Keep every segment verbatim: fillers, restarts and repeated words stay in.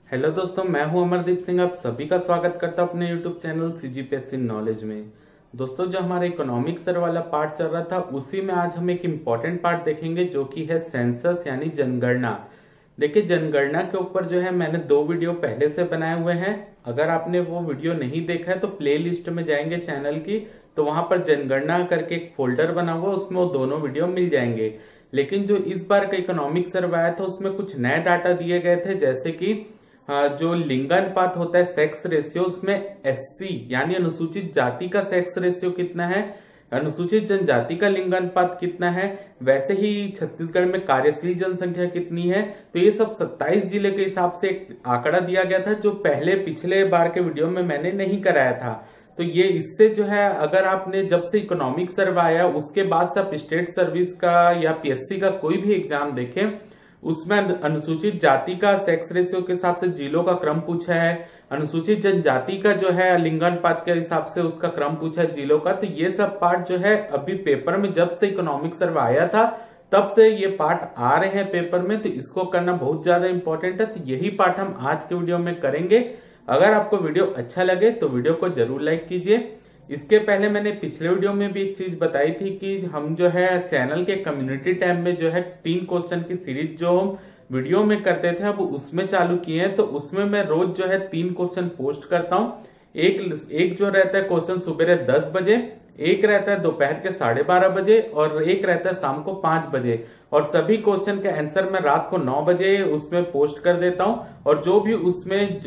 Hello दोस्तों, मैं हूं अमरदीप सिंह। आप सभी का स्वागत करता हूं अपने यूट्यूब चैनल सीजीपीएससी नॉलेज में। दोस्तों, जो हमारा इकोनॉमिक सर वाला पार्ट चल रहा था उसी में आज हम एक इम्पॉर्टेंट पार्ट देखेंगे जो कि है सेंसस यानी जनगणना। देखिए, जनगणना के ऊपर जो है मैंने दो वीडियो पहले से बनाए हुए हैं। अगर आपने वो वीडियो नहीं देखा है तो प्ले लिस्ट में जाएंगे चैनल की, तो वहां पर जनगणना करके एक फोल्डर बना हुआ, उसमें वो दोनों वीडियो मिल जाएंगे। लेकिन जो इस बार का इकोनॉमिक सर्वे आया था उसमें कुछ नए डाटा दिए गए थे, जैसे कि जो लिंगानुपात होता है सेक्स रेशियो, उसमें एससी यानी अनुसूचित जाति का सेक्स रेशियो कितना है, अनुसूचित जनजाति का लिंगानुपात कितना है, वैसे ही छत्तीसगढ़ में कार्यशील जनसंख्या कितनी है। तो ये सब सत्ताईस जिले के हिसाब से एक आंकड़ा दिया गया था जो पहले पिछले बार के वीडियो में मैंने नहीं कराया था। तो ये इससे जो है, अगर आपने जब से इकोनॉमिक सर्वे आया उसके बाद से आप स्टेट सर्विस का या पीएससी का कोई भी एग्जाम देखें, उसमें अनुसूचित जाति का सेक्स रेशियो के हिसाब से जिलों का क्रम पूछा है, अनुसूचित जनजाति का जो है लिंगानुपात के हिसाब से उसका क्रम पूछा है जिलों का। तो ये सब पार्ट जो है अभी पेपर में जब से इकोनॉमिक सर्वे आया था तब से ये पार्ट आ रहे हैं पेपर में, तो इसको करना बहुत ज्यादा इंपॉर्टेंट है। तो यही पार्ट हम आज के वीडियो में करेंगे। अगर आपको वीडियो अच्छा लगे तो वीडियो को जरूर लाइक कीजिए। इसके पहले मैंने पिछले वीडियो में भी एक चीज बताई थी कि हम जो है चैनल के कम्युनिटी टैब में जो है तीन क्वेश्चन की सीरीज जो हम वीडियो में करते थे अब उसमें चालू किए हैं। तो उसमें मैं रोज जो है तीन क्वेश्चन पोस्ट करता हूं। एक एक जो रहता है क्वेश्चन सुबह दस बजे, एक रहता है दोपहर के साढ़े बारह बजे और एक रहता है शाम को पांच बजे। और सभी क्वेश्चन के आंसर मैं रात को नौ बजे उसमें पोस्ट कर देता हूं। और जो भी उसमें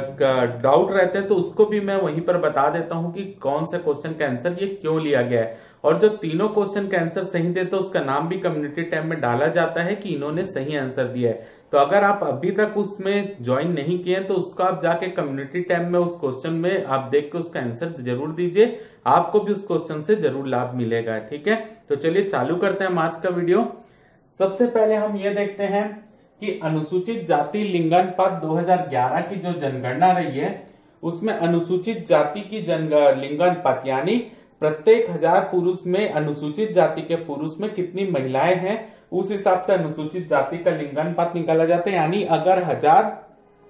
डाउट रहते हैं तो उसको भी मैं वहीं पर बता देता हूं कि कौन सा क्वेश्चन का आंसर ये क्यों लिया गया है। और जो तीनों क्वेश्चन का आंसर सही देते हैं उसका नाम भी कम्युनिटी टैब में डाला जाता है कि इन्होंने सही आंसर दिया है। तो अगर आप अभी तक उसमें ज्वाइन नहीं किए तो उसको आप जाके कम्युनिटी टैब में उस क्वेश्चन में आप देख के उसका आंसर जरूर दीजिए, आपको भी उस क्वेश्चन से जरूर लाभ मिलेगा। ठीक है, तो चलिए चालू करते हैं आज का वीडियो। सबसे पहले हम ये देखते हैं कि अनुसूचित जाति लिंगानुपात दो हज़ार ग्यारह की जो जनगणना रही है उसमें अनुसूचित जाति की जन लिंगानुपात यानी प्रत्येक हजार पुरुष में अनुसूचित जाति के पुरुष में कितनी महिलाएं हैं, उस हिसाब से अनुसूचित जाति का लिंगानुपात निकाला जाता है। यानी अगर हजार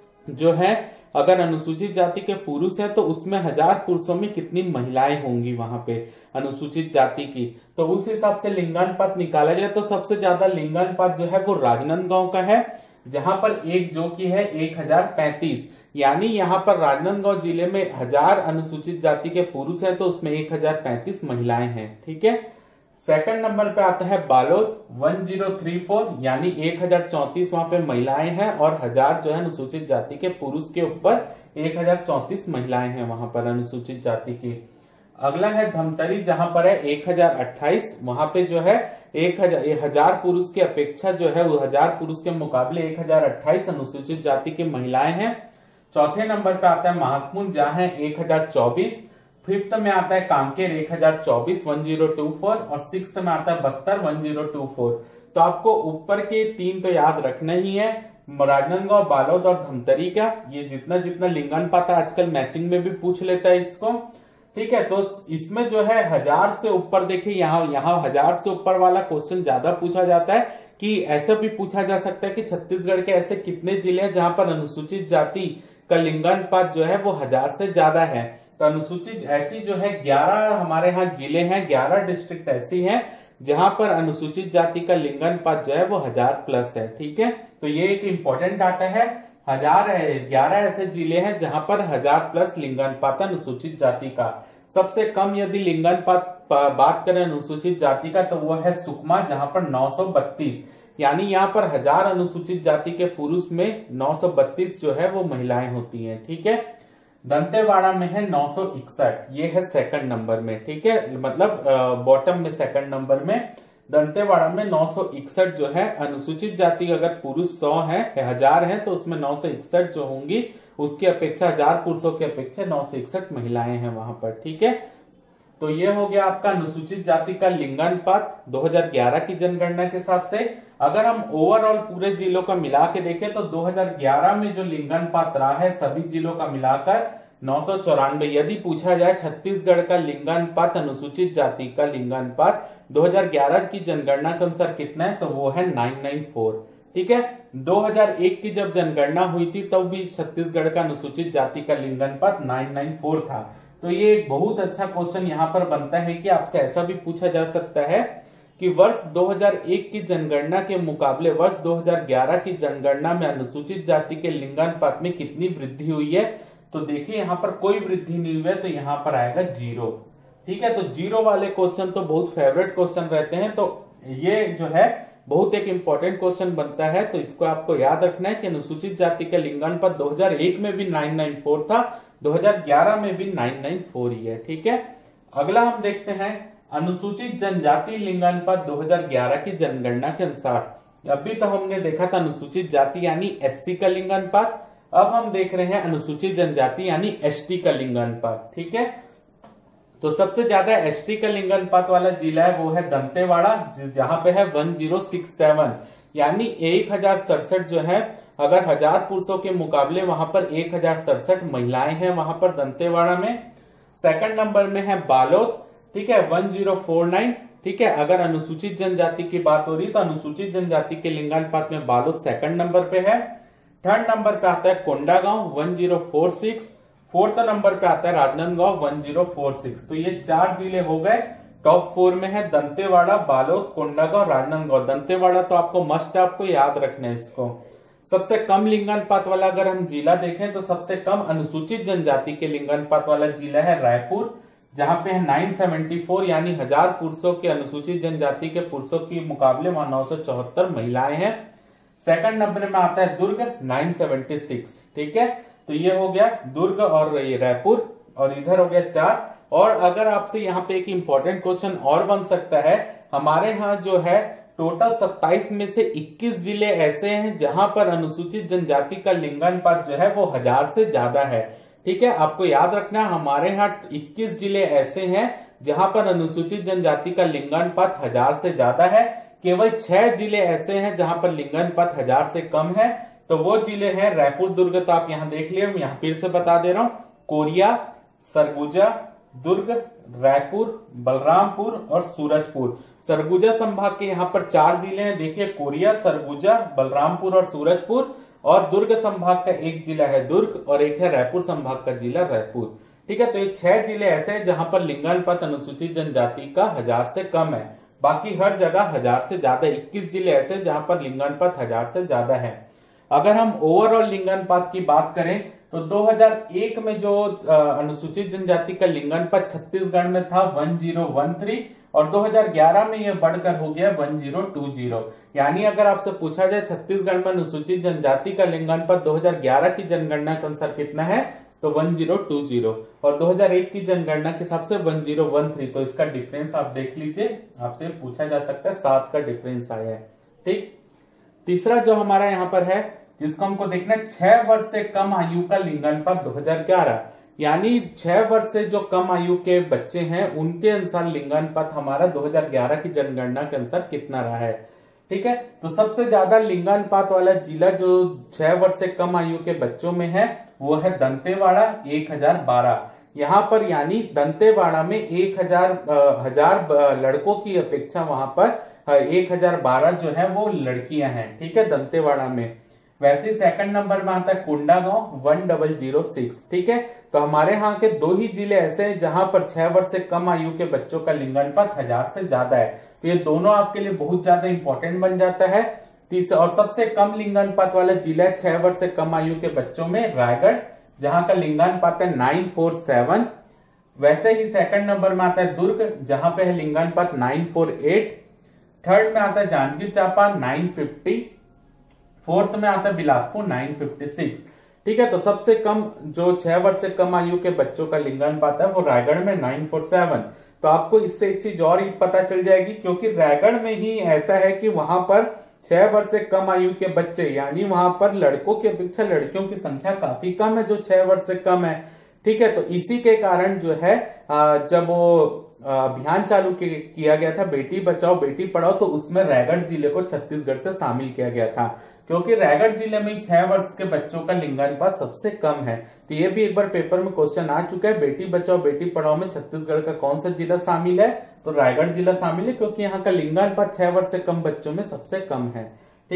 जो है अगर अनुसूचित जाति के पुरुष है तो उसमें हजार पुरुषों में कितनी महिलाएं होंगी वहां पे अनुसूचित जाति की, तो उस हिसाब से लिंगानुपात निकाला जाए। तो सबसे ज्यादा लिंगानुपात जो है वो राजनांदगांव का है, जहां पर एक जो की है एक हजार पैंतीस, यानी यहाँ पर राजनांदगांव जिले में हजार अनुसूचित जाति के पुरुष हैं तो उसमें एक हजार पैंतीस महिलाएं हैं। ठीक है, सेकंड नंबर पे आता है बालोद एक हज़ार चौंतीस, यानी एक हजार चौंतीस वहां पे महिलाएं हैं और हजार जो है अनुसूचित जाति के पुरुष के ऊपर एक हजार चौंतीस महिलाएं हैं वहां पर अनुसूचित जाति की। अगला है धमतरी, जहां पर है एक हजार अट्ठाईस, वहां पे जो है एक हजार हजार पुरुष की अपेक्षा जो है वो हजार पुरुष के मुकाबले एक हजार अट्ठाईस अनुसूचित जाति की महिलाएं हैं। चौथे नंबर पे आता है महासमुंद, जहां है एक हजार चौबीस। फिफ्थ में आता है कांकेर एक हजार चौबीस एक हजार चौबीस और सिक्स्थ में आता है बस्तर एक हजार चौबीस। तो आपको ऊपर के तीन तो याद रखना ही है, राजनांदगांव, बालोद और धमतरी का। ये जितना जितना लिंगानुपात आजकल मैचिंग में भी पूछ लेता है इसको। ठीक है, तो इसमें जो है हजार से ऊपर देखिए, यहाँ यहाँ हजार से ऊपर वाला क्वेश्चन ज्यादा पूछा जाता है कि ऐसा भी पूछा जा सकता है कि छत्तीसगढ़ के ऐसे कितने जिले हैं जहां पर अनुसूचित जाति का लिंगानुपात जो है वो हजार से ज्यादा है। तो अनुसूचित ऐसी जो है ग्यारह हमारे यहाँ जिले हैं, ग्यारह डिस्ट्रिक्ट ऐसी हैं जहां पर अनुसूचित जाति का लिंगानुपात जो है वो हजार प्लस है। ठीक है, तो ये एक इंपॉर्टेंट डाटा है। हजार ग्यारह ऐसे जिले हैं जहां पर हजार प्लस लिंगानुपात अनुसूचित जाति का। सबसे कम यदि लिंगानुपात बात करें अनुसूचित जाति का तो वो है सुकमा, जहां पर नौ सौ बत्तीस, यानी यहाँ पर हजार अनुसूचित जाति के पुरुष में नौ सौ बत्तीस जो है वो महिलाएं होती हैं। ठीक है, दंतेवाड़ा में है नौ सौ इकसठ, ये है सेकंड नंबर में। ठीक है, मतलब बॉटम में सेकंड नंबर में दंतेवाड़ा में नौ सौ इकसठ जो है अनुसूचित जाति, अगर पुरुष सौ है हजार है तो उसमें नौ सौ इकसठ जो होंगी उसकी अपेक्षा हजार पुरुषों की अपेक्षा नौ सौ इकसठ महिलाएं हैं वहां पर। ठीक है, तो ये हो गया आपका अनुसूचित जाति का लिंगानुपात दो हज़ार ग्यारह की जनगणना के हिसाब से। अगर हम ओवरऑल पूरे जिलों का मिला के देखें तो दो हज़ार ग्यारह में जो लिंगानुपात रहा है सभी जिलों का मिलाकर नौ सौ चौरानवे। यदि पूछा जाए छत्तीसगढ़ का लिंगानुपात अनुसूचित जाति का लिंगानुपात दो हज़ार ग्यारह की जनगणना के अनुसार कितना है तो वो है नौ सौ चौरानवे। ठीक है। दो हज़ार एक की जब जनगणना हुई थी तब भी छत्तीसगढ़ का अनुसूचित जाति का लिंगानुपात नौ सौ चौरानवे था। तो ये एक बहुत अच्छा क्वेश्चन यहाँ पर बनता है कि आपसे ऐसा भी पूछा जा सकता है कि वर्ष दो हज़ार एक की जनगणना के मुकाबले वर्ष दो हज़ार ग्यारह की जनगणना में अनुसूचित जाति के लिंगानुपात में कितनी वृद्धि हुई है। तो देखिए यहाँ पर कोई वृद्धि नहीं हुई है, तो यहाँ पर आएगा जीरो। ठीक है, तो जीरो वाले क्वेश्चन तो बहुत फेवरेट क्वेश्चन रहते हैं, तो ये जो है बहुत एक इंपॉर्टेंट क्वेश्चन बनता है। तो इसको आपको याद रखना है कि अनुसूचित जाति का लिंगानुपात दो हज़ार एक में भी नौ सौ चौरानवे था, दो हज़ार ग्यारह में भी नौ सौ चौरानवे ही है। ठीक है, अगला हम देखते हैं अनुसूचित जनजाति लिंगानुपात दो हज़ार ग्यारह की जनगणना के अनुसार। अभी तो हमने देखा था अनुसूचित जाति यानी एससी का लिंगानुपात, अब हम देख रहे हैं अनुसूचित जनजाति यानी एसटी का लिंगानुपात। ठीक है, तो सबसे ज्यादा एसटी का लिंगानुपात वाला जिला है वो है दंतेवाड़ा, जहां पे है एक हज़ार सरसठ, यानी एक हजार सड़सठ जो है, अगर हजार पुरुषों के मुकाबले वहां पर एक हजार सड़सठ महिलाएं हैं वहां पर दंतेवाड़ा में। सेकंड नंबर में है बालोद, ठीक है, एक हज़ार उनचास। ठीक है, अगर अनुसूचित जनजाति की बात हो रही तो अनुसूचित जनजाति के लिंगानुपात में बालोद सेकंड नंबर पे है। थर्ड नंबर पे आता है कोंडागांव एक हज़ार छियालीस, फोर्थ नंबर पे आता है राजनांदगांव एक हज़ार छियालीस। तो ये चार जिले हो गए, टॉप फोर में है दंतेवाड़ा, बालोद, कोंडागांव, राजनांदगांव। दंतेवाड़ा तो आपको मस्ट है, आपको याद रखना है इसको। सबसे कम लिंगानुपात वाला अगर हम जिला देखें तो सबसे कम अनुसूचित जनजाति के लिंगानुपात वाला जिला है रायपुर, जहां पे है नौ सौ चौहत्तर, यानी हजार पुरुषों के अनुसूचित जनजाति के पुरुषों के मुकाबले वहां नौ सौ चौहत्तर महिलाएं हैं। सेकंड नंबर में आता है दुर्ग नौ सौ छिहत्तर। ठीक है, तो ये हो गया दुर्ग और ये रायपुर, और इधर हो गया चार। और अगर आपसे यहाँ पे एक इंपॉर्टेंट क्वेश्चन और बन सकता है, हमारे यहाँ जो है टोटल सत्ताईस में से इक्कीस जिले ऐसे हैं जहां पर अनुसूचित जनजाति का लिंगानुपात जो है वो हजार से ज्यादा है। ठीक है, आपको याद रखना है हमारे यहाँ इक्कीस जिले ऐसे हैं जहां पर अनुसूचित जनजाति का लिंगानुपात हजार से ज्यादा है। केवल छह जिले ऐसे हैं जहां पर लिंगानुपात हजार से कम है, तो वो जिले हैं रायपुर, दुर्ग, तो आप यहाँ देख लिए, मैं यहाँ फिर से बता दे रहा हूँ, कोरिया, सरगुजा, दुर्ग, रायपुर, बलरामपुर और सूरजपुर। सरगुजा संभाग के यहाँ पर चार जिले हैं, देखिए कोरिया, सरगुजा, बलरामपुर और सूरजपुर। और दुर्ग संभाग का एक जिला है दुर्ग, और एक है रायपुर संभाग का जिला रायपुर। ठीक है, तो ये छह जिले ऐसे हैं जहां पर लिंगानुपात अनुसूचित जनजाति का हजार से कम है, बाकी हर जगह हजार से ज्यादा। इक्कीस जिले ऐसे जहां पर लिंगानुपात हजार से ज्यादा है। अगर हम ओवरऑल लिंगानुपात की बात करें तो दो हज़ार एक में जो अनुसूचित जनजाति का लिंगानुपात छत्तीसगढ़ में था एक हज़ार तेरह, और दो हज़ार ग्यारह में यह बढ़कर हो गया एक हज़ार बीस। यानी अगर आपसे पूछा जाए छत्तीसगढ़ में अनुसूचित जनजाति का लिंगानुपात दो हज़ार ग्यारह की जनगणना के अनुसार कितना है, तो एक हज़ार बीस, और दो हज़ार एक की जनगणना के हिसाब से एक हज़ार तेरह। तो इसका डिफरेंस आप देख लीजिए, आपसे पूछा जा सकता है, सात का डिफरेंस आया है। ठीक, तीसरा जो हमारा यहाँ पर है जिसको हमको देखना है, छह वर्ष से कम आयु का लिंगानुपात दो हज़ार ग्यारह, यानी छह वर्ष से जो कम आयु के बच्चे हैं उनके अनुसार लिंगानुपात हमारा दो हज़ार ग्यारह की जनगणना के अनुसार कितना रहा है। ठीक है, तो सबसे ज्यादा लिंगानुपात वाला जिला जो छह वर्ष से कम आयु के बच्चों में है वो है दंतेवाड़ा, एक हजार बारह। यहाँ पर यानी दंतेवाड़ा में एक हजार हजार लड़कों की अपेक्षा वहां पर एक हजार बारह जो है वो लड़कियां हैं। ठीक है, दंतेवाड़ा में। वैसे सेकंड नंबर में आता है कोंडागांव एक हज़ार छह। ठीक है, तो हमारे यहाँ के दो ही जिले ऐसे हैं जहां पर छह वर्ष से कम आयु के बच्चों का लिंगानुपात हजार से ज्यादा है। तो ये दोनों आपके लिए बहुत ज्यादा इंपॉर्टेंट बन जाता है। तीसरा और सबसे कम लिंगानुपात वाला जिला है छह वर्ष से कम आयु के बच्चों में रायगढ़, जहां का लिंगानुपात है नौ सौ सैंतालीस। वैसे ही सेकंड नंबर में आता है दुर्ग, जहां पे है लिंगानुपात नौ सौ अड़तालीस। थर्ड में आता है जांजगीर चांपा नौ सौ पचास। फोर्थ में आता है बिलासपुर नौ सौ छप्पन। ठीक है, तो सबसे कम जो छह वर्ष से कम आयु के बच्चों का लिंगानुपात है वो रायगढ़ में नौ सौ सात। तो आपको इससे एक चीज और पता चल जाएगी, क्योंकि रायगढ़ में ही ऐसा है कि वहां पर छह वर्ष से कम आयु के बच्चे, यानी वहां पर लड़कों की अपेक्षा लड़कियों की संख्या काफी कम है जो छह वर्ष से कम है। ठीक है, तो इसी के कारण जो है जब वो अभियान चालू किया गया था बेटी बचाओ बेटी पढ़ाओ, तो उसमें रायगढ़ जिले को छत्तीसगढ़ से शामिल किया गया था, क्योंकि रायगढ़ जिले में छह वर्ष के बच्चों का लिंगानुपात सबसे कम है। तो ये भी एक बार पेपर में क्वेश्चन आ चुका है, बेटी बचाओ बेटी पढ़ाओ में छत्तीसगढ़ का कौन सा जिला शामिल है, तो रायगढ़ जिला शामिल है, क्योंकि यहाँ का लिंगानुपात छह वर्ष से कम बच्चों में सबसे कम है। ठीक है,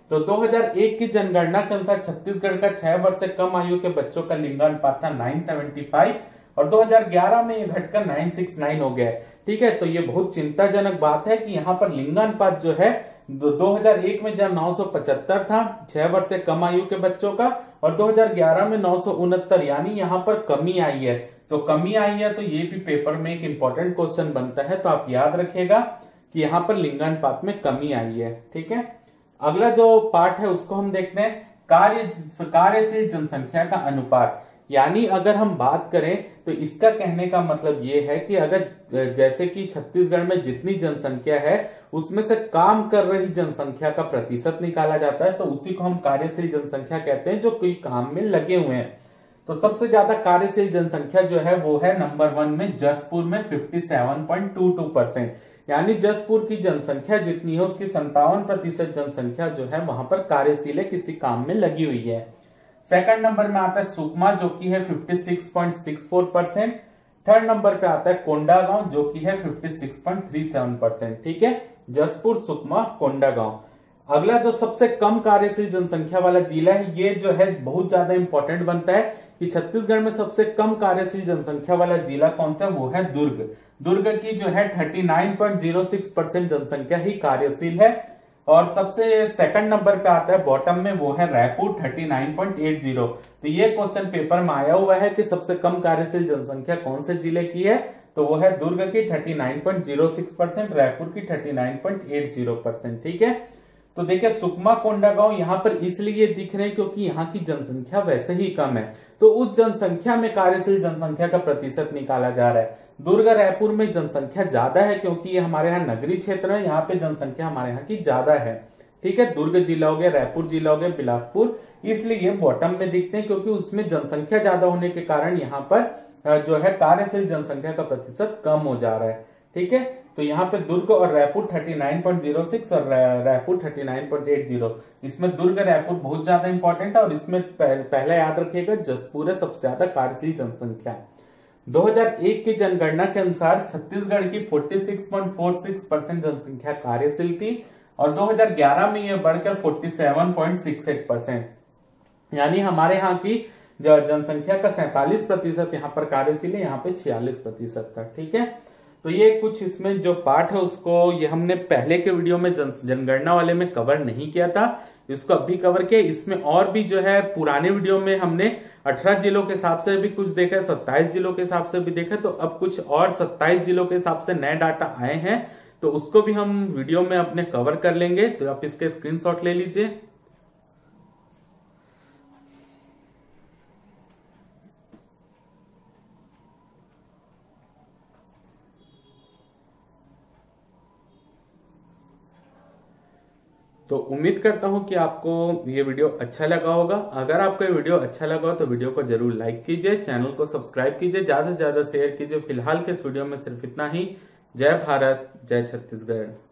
तो दो हज़ार एक की जनगणना के अनुसार छत्तीसगढ़ का छह वर्ष से कम आयु के बच्चों का लिंगानुपात था नौ सौ पचहत्तर और दो हज़ार ग्यारह में ये घटकर नौ सौ उनहत्तर हो गया है। ठीक है, तो ये बहुत चिंताजनक बात है कि यहाँ पर लिंगानुपात जो है दो हज़ार एक में जब नौ सौ पचहत्तर था छह वर्ष से कम आयु के बच्चों का, और दो हज़ार ग्यारह में नौ सौ उनहत्तर, यानी यहाँ पर कमी आई है। तो कमी आई है तो ये भी पेपर में एक इंपॉर्टेंट क्वेश्चन बनता है, तो आप याद रखिएगा कि यहाँ पर लिंगानुपात में कमी आई है। ठीक है, अगला जो पार्ट है उसको हम देखते हैं, कार्य कार्यशील जनसंख्या का अनुपात। यानी अगर हम बात करें तो इसका कहने का मतलब ये है कि अगर जैसे कि छत्तीसगढ़ में जितनी जनसंख्या है उसमें से काम कर रही जनसंख्या का प्रतिशत निकाला जाता है, तो उसी को हम कार्यशील जनसंख्या कहते हैं, जो कोई काम में लगे हुए हैं। तो सबसे ज्यादा कार्यशील जनसंख्या जो है वो है नंबर वन में जसपुर में सत्तावन पॉइंट दो दो परसेंट, यानी जसपुर की जनसंख्या जितनी है उसकी संतावन प्रतिशत जनसंख्या जो है वहां पर कार्यशील है, किसी काम में लगी हुई है। सेकंड नंबर में आता है सुकमा जो कि है छप्पन पॉइंट छह चार परसेंट। थर्ड नंबर पे आता है कोंडागांव जो कि है छप्पन पॉइंट तीन सात परसेंट। ठीक है, जसपुर, सुकमा, कोंडागांव। अगला जो सबसे कम कार्यशील जनसंख्या वाला जिला है, ये जो है बहुत ज्यादा इंपॉर्टेंट बनता है कि छत्तीसगढ़ में सबसे कम कार्यशील जनसंख्या वाला जिला कौन सा, वो है दुर्ग। दुर्ग की जो है उनतालीस पॉइंट शून्य छह परसेंट जनसंख्या ही कार्यशील है। और सबसे सेकंड नंबर पे आता है बॉटम में, वो है रायपुर उनतालीस पॉइंट अस्सी। तो ये क्वेश्चन पेपर में आया हुआ है कि सबसे कम कार्यशील जनसंख्या कौन से जिले की है, तो वो है दुर्ग की उनतालीस पॉइंट शून्य छह परसेंट, रायपुर की उनतालीस पॉइंट अस्सी परसेंट। ठीक है, तो देखिए सुकमा, कोंडागांव यहाँ पर इसलिए दिख रहे हैं क्योंकि यहाँ की जनसंख्या वैसे ही कम है, तो उस जनसंख्या में कार्यशील जनसंख्या का प्रतिशत निकाला जा रहा है। दुर्ग, रायपुर में जनसंख्या ज्यादा है क्योंकि ये हमारे यहाँ नगरीय क्षेत्र है, यहाँ पे जनसंख्या हमारे यहाँ की ज्यादा है। ठीक है, दुर्ग जिला हो गया, रायपुर जिला हो गया, बिलासपुर, इसलिए बॉटम में दिखते हैं क्योंकि उसमें जनसंख्या ज्यादा होने के कारण यहाँ पर जो है कार्यशील जनसंख्या का प्रतिशत कम हो जा रहा है। ठीक है, तो यहाँ पे दुर्ग और रायपुर उनतालीस पॉइंट शून्य छह और रायपुर उनतालीस पॉइंट अस्सी। इसमें दुर्ग, रायपुर बहुत ज्यादा इंपॉर्टेंट है, और इसमें पहला याद रखिएगा जसपुर है सबसे ज्यादा कार्यशील जनसंख्या। दो हज़ार एक की जनगणना के अनुसार छत्तीसगढ़ की छियालीस पॉइंट छियालीस परसेंट जनसंख्या कार्यशील थी, और दो हज़ार ग्यारह में यह बढ़कर सैंतालीस पॉइंट अड़सठ परसेंट, यानी हमारे यहाँ की जनसंख्या का सैंतालीस प्रतिशत यहाँ पर कार्यशील है, यहाँ पे छियालीस प्रतिशत था। ठीक है, तो ये कुछ इसमें जो पार्ट है उसको ये हमने पहले के वीडियो में जन, जनगणना वाले में कवर नहीं किया था, इसको अभी कवर किया। इसमें और भी जो है पुराने वीडियो में हमने अठारह जिलों के हिसाब से भी कुछ देखा है, सत्ताईस जिलों के हिसाब से भी देखा, तो अब कुछ और सत्ताईस जिलों के हिसाब से नए डाटा आए हैं, तो उसको भी हम वीडियो में अपने कवर कर लेंगे। तो आप इसके स्क्रीनशॉट ले लीजिए। तो उम्मीद करता हूं कि आपको ये वीडियो अच्छा लगा होगा। अगर आपको ये वीडियो अच्छा लगा हो तो वीडियो को जरूर लाइक कीजिए, चैनल को सब्सक्राइब कीजिए, ज्यादा से ज्यादा शेयर कीजिए। फिलहाल के इस वीडियो में सिर्फ इतना ही। जय भारत, जय छत्तीसगढ़।